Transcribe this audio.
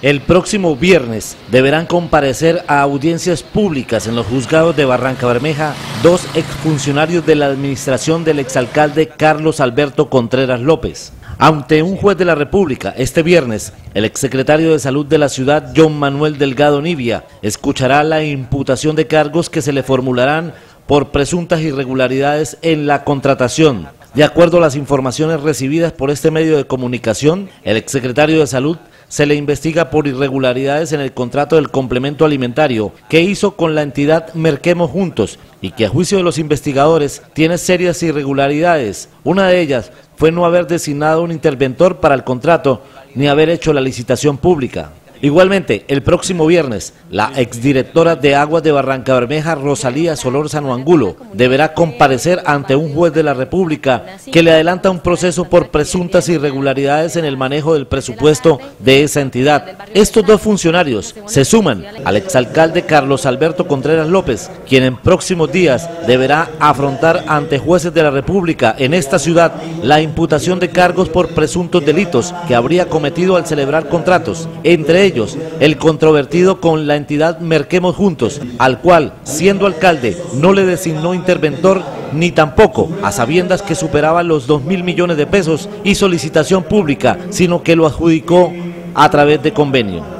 El próximo viernes deberán comparecer a audiencias públicas en los juzgados de Barrancabermeja dos exfuncionarios de la administración del exalcalde Carlos Alberto Contreras López. Ante un juez de la República, este viernes, el exsecretario de Salud de la ciudad, John Manuel Delgado Nivia, escuchará la imputación de cargos que se le formularán por presuntas irregularidades en la contratación. De acuerdo a las informaciones recibidas por este medio de comunicación, el exsecretario de Salud se le investiga por irregularidades en el contrato del complemento alimentario que hizo con la entidad Merquemos Juntos y que a juicio de los investigadores tiene serias irregularidades. Una de ellas fue no haber designado un interventor para el contrato ni haber hecho la licitación pública. Igualmente, el próximo viernes, la exdirectora de Aguas de Barrancabermeja, Rosalía Solórzano Angulo, deberá comparecer ante un juez de la República que le adelanta un proceso por presuntas irregularidades en el manejo del presupuesto de esa entidad. Estos dos funcionarios se suman al exalcalde Carlos Alberto Contreras López, quien en próximos días deberá afrontar ante jueces de la República en esta ciudad la imputación de cargos por presuntos delitos que habría cometido al celebrar contratos, entre ellos el controvertido con la entidad Merquemos Juntos, al cual, siendo alcalde, no le designó interventor ni tampoco, a sabiendas que superaba los 2.000 millones de pesos, hizo licitación pública, sino que lo adjudicó a través de convenio.